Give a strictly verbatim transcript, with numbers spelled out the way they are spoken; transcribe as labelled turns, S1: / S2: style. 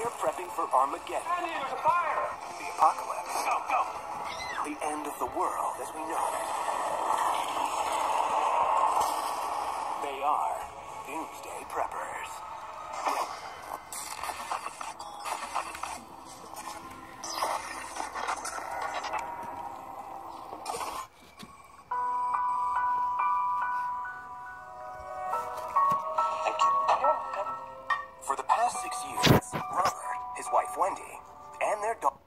S1: They're prepping for Armageddon.
S2: Andy, there's a fire!
S1: The apocalypse.
S2: Go, go!
S1: The end of the world as we know it. They are Doomsday Preppers.
S2: Thank you. You're welcome.
S1: For the past six years, Robert, his wife Wendy, and their dog...